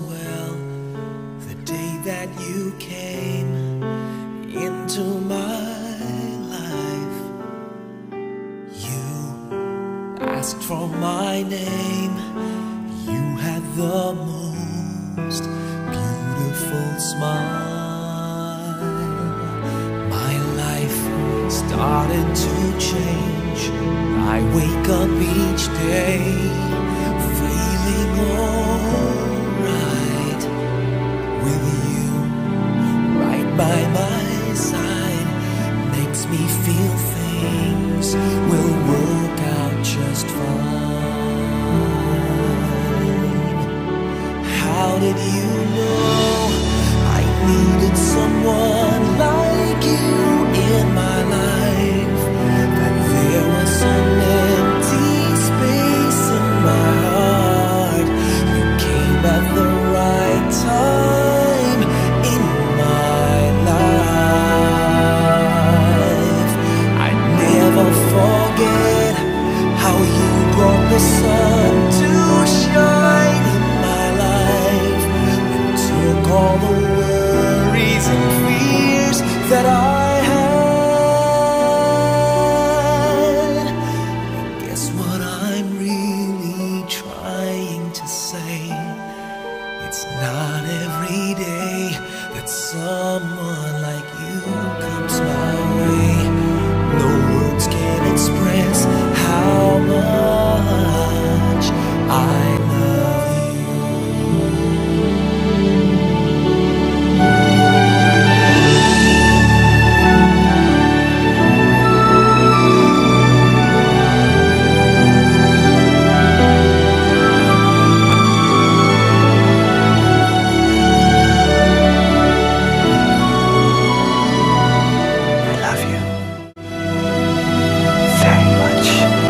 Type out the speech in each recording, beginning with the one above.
well the day that you came into my life. You asked for my name. You had the most beautiful smile. My life started to change. I wake up each day feeling alright, with you right by my side. Makes me feel things will work out just fine. How did you know I needed someone like you in my life? That there was an empty space in my heart. You came at the right time in my life. I never forget how you brought the sun to shine in my life, and took all the worries and fears that I had. Guess what I'm really trying to say? It's not every day that someone like you comes my way. No words can express how much I love you. I love you very much.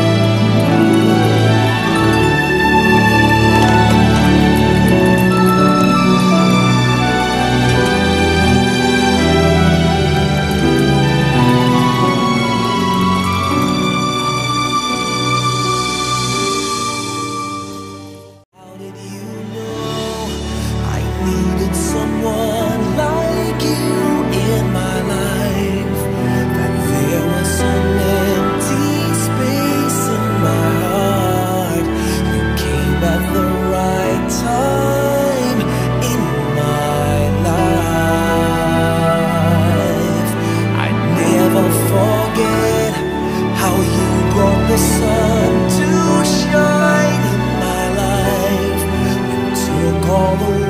How did you know I needed someone like you in my life? That there was an empty space in my heart. You came at the right time in my life. I never forget how you brought the sun to shine in my life, and took all the